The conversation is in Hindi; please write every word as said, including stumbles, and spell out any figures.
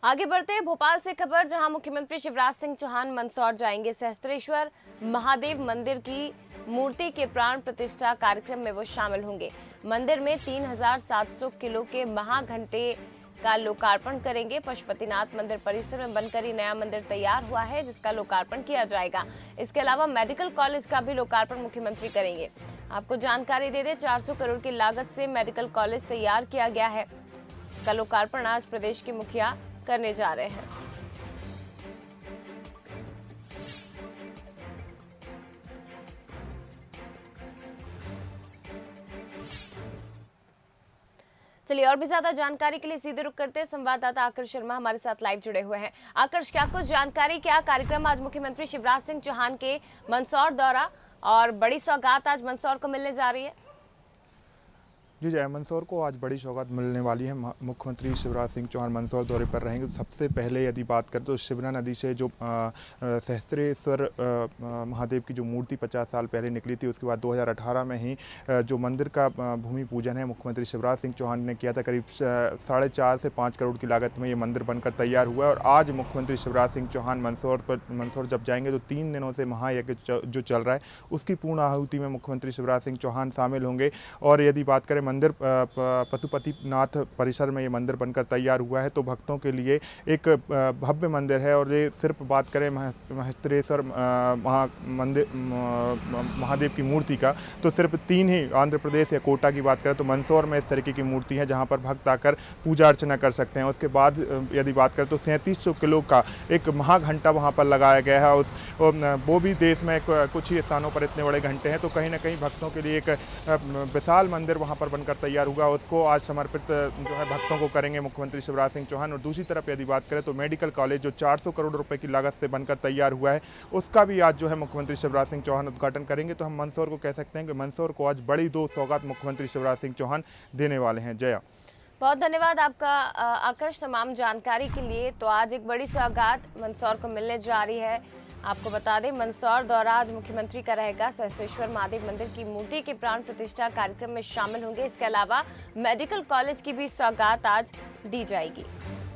आगे बढ़ते हैं भोपाल से खबर, जहां मुख्यमंत्री शिवराज सिंह चौहान मंदसौर जाएंगे। सहस्त्रेश्वर महादेव मंदिर की मूर्ति के प्राण प्रतिष्ठा कार्यक्रम में वो शामिल होंगे। मंदिर में तीन हजार सात सौ किलो के महाघंटे का लोकार्पण करेंगे। पशुपतिनाथ मंदिर परिसर में बनकर ही नया मंदिर तैयार हुआ है, जिसका लोकार्पण किया जाएगा। इसके अलावा मेडिकल कॉलेज का भी लोकार्पण मुख्यमंत्री करेंगे। आपको जानकारी दे दें, चार सौ करोड़ की लागत से मेडिकल कॉलेज तैयार किया गया है। इसका लोकार्पण आज प्रदेश के मुखिया करने जा रहे हैं। चलिए और भी ज्यादा जानकारी के लिए सीधे रुक करते हैं। संवाददाता आकर्ष शर्मा हमारे साथ लाइव जुड़े हुए हैं। आकर्ष, क्या कुछ जानकारी, क्या कार्यक्रम आज मुख्यमंत्री शिवराज सिंह चौहान के मंदसौर दौरा और बड़ी सौगात आज मंदसौर को मिलने जा रही है? जी जय, मंदसौर को आज बड़ी सौगात मिलने वाली है। मुख्यमंत्री शिवराज सिंह चौहान मंदसौर दौरे पर रहेंगे। सबसे पहले यदि बात करें तो शिवना नदी से जो सहस्त्रेश्वर महादेव की जो मूर्ति पचास साल पहले निकली थी, उसके बाद दो हज़ार अठारह में ही जो मंदिर का भूमि पूजन है मुख्यमंत्री शिवराज सिंह चौहान ने किया था। करीब साढ़े चार से पाँच करोड़ की लागत में ये मंदिर बनकर तैयार हुआ है। और आज मुख्यमंत्री शिवराज सिंह चौहान मंदसौर पर मंदसौर जब जाएंगे तो तीन दिनों से महायज्ञ जो चल रहा है उसकी पूर्ण आहुति में मुख्यमंत्री शिवराज सिंह चौहान शामिल होंगे। और यदि बात करें मंदिर पशुपतिनाथ परिसर में ये मंदिर बनकर तैयार हुआ है, तो भक्तों के लिए एक भव्य मंदिर है। और ये सिर्फ बात करें सहस्त्रेश्वर महा मंदिर महादेव की मूर्ति का, तो सिर्फ तीन ही आंध्र प्रदेश या कोटा की बात करें तो मंदसौर में इस तरीके की मूर्ति है जहां पर भक्त आकर पूजा अर्चना कर सकते हैं। उसके बाद यदि बात करें तो सैंतीस सौ किलो का एक महाघंटा वहाँ पर लगाया गया है। उस वो भी देश में कुछ ही स्थानों पर इतने बड़े घंटे हैं, तो कहीं ना कहीं भक्तों के लिए एक विशाल मंदिर वहाँ पर बनकर तैयार हुआ। उसको आज समर्पित जो है भक्तों को करेंगे मुख्यमंत्री शिवराज सिंह चौहान। और दूसरी तरफ यदि बात करें तो मेडिकल कॉलेज जो चार सौ करोड़ रुपए की लागत से बनकर तैयार हुआ है, उसका भी आज जो है मुख्यमंत्री शिवराज सिंह चौहान उद्घाटन करेंगे। तो हम मंदसौर को कह सकते हैं कि मंदसौर को आज बड़ी दो सौगात मुख्यमंत्री शिवराज सिंह चौहान देने वाले हैं। जया, बहुत धन्यवाद आपका आकर्ष तमाम जानकारी के लिए। तो आज एक बड़ी सौगात मंदसौर को मिलने जा रही है। आपको बता दें, मंदसौर दौरा आज मुख्यमंत्री का रहेगा। सहस्त्रेश्वर महादेव मंदिर की मूर्ति के प्राण प्रतिष्ठा कार्यक्रम में शामिल होंगे। इसके अलावा मेडिकल कॉलेज की भी सौगात आज दी जाएगी।